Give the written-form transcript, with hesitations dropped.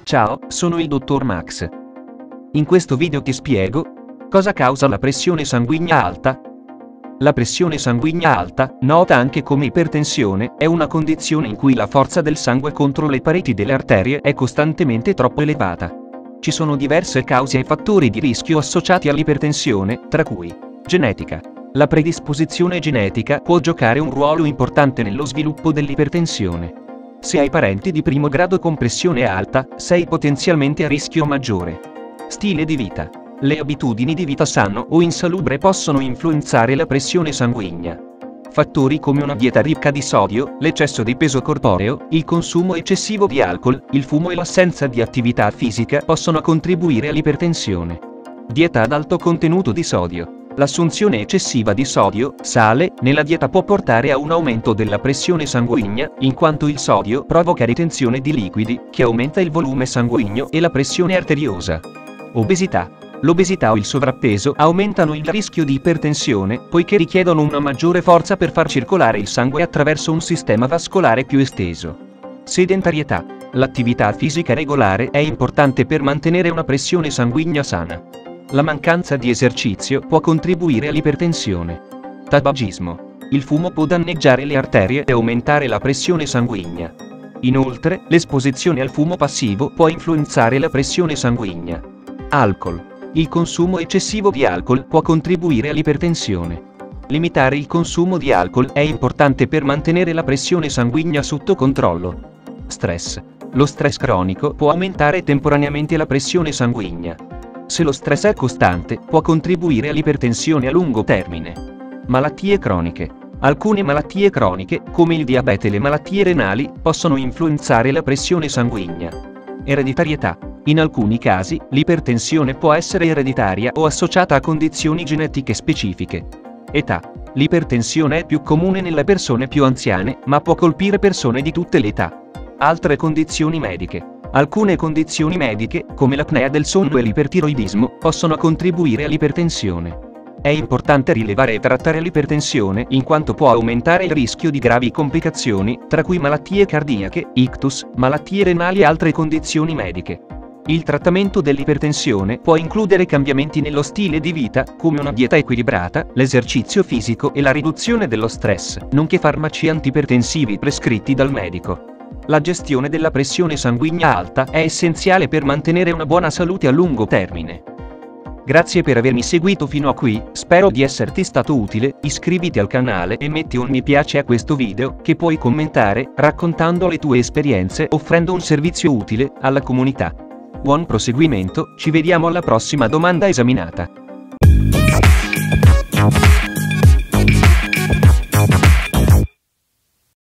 Ciao, sono il dottor Max. In questo video ti spiego cosa causa la pressione sanguigna alta. La pressione sanguigna alta, nota anche come ipertensione, è una condizione in cui la forza del sangue contro le pareti delle arterie è costantemente troppo elevata. Ci sono diverse cause e fattori di rischio associati all'ipertensione, tra cui genetica. La predisposizione genetica può giocare un ruolo importante nello sviluppo dell'ipertensione. Se hai parenti di primo grado con pressione alta, sei potenzialmente a rischio maggiore. Stile di vita. Le abitudini di vita sano o insalubre possono influenzare la pressione sanguigna. Fattori come una dieta ricca di sodio, l'eccesso di peso corporeo, il consumo eccessivo di alcol, il fumo e l'assenza di attività fisica possono contribuire all'ipertensione. Dieta ad alto contenuto di sodio. L'assunzione eccessiva di sodio, sale, nella dieta può portare a un aumento della pressione sanguigna, in quanto il sodio provoca ritenzione di liquidi, che aumenta il volume sanguigno e la pressione arteriosa. Obesità. L'obesità o il sovrappeso aumentano il rischio di ipertensione, poiché richiedono una maggiore forza per far circolare il sangue attraverso un sistema vascolare più esteso. Sedentarietà. L'attività fisica regolare è importante per mantenere una pressione sanguigna sana. La mancanza di esercizio può contribuire all'ipertensione. Tabagismo. Il fumo può danneggiare le arterie e aumentare la pressione sanguigna. Inoltre, l'esposizione al fumo passivo può influenzare la pressione sanguigna. Alcol. Il consumo eccessivo di alcol può contribuire all'ipertensione. Limitare il consumo di alcol è importante per mantenere la pressione sanguigna sotto controllo. Stress. Lo stress cronico può aumentare temporaneamente la pressione sanguigna. Se lo stress è costante, può contribuire all'ipertensione a lungo termine. Malattie croniche. Alcune malattie croniche, come il diabete e le malattie renali, possono influenzare la pressione sanguigna. Ereditarietà. In alcuni casi, l'ipertensione può essere ereditaria o associata a condizioni genetiche specifiche. Età. L'ipertensione è più comune nelle persone più anziane, ma può colpire persone di tutte le età. Altre condizioni mediche. Alcune condizioni mediche, come l'apnea del sonno e l'ipertiroidismo, possono contribuire all'ipertensione. È importante rilevare e trattare l'ipertensione in quanto può aumentare il rischio di gravi complicazioni, tra cui malattie cardiache, ictus, malattie renali e altre condizioni mediche. Il trattamento dell'ipertensione può includere cambiamenti nello stile di vita, come una dieta equilibrata, l'esercizio fisico e la riduzione dello stress, nonché farmaci antipertensivi prescritti dal medico. La gestione della pressione sanguigna alta è essenziale per mantenere una buona salute a lungo termine. Grazie per avermi seguito fino a qui, spero di esserti stato utile, iscriviti al canale e metti un mi piace a questo video, che puoi commentare, raccontando le tue esperienze, offrendo un servizio utile alla comunità. Buon proseguimento, ci vediamo alla prossima domanda esaminata.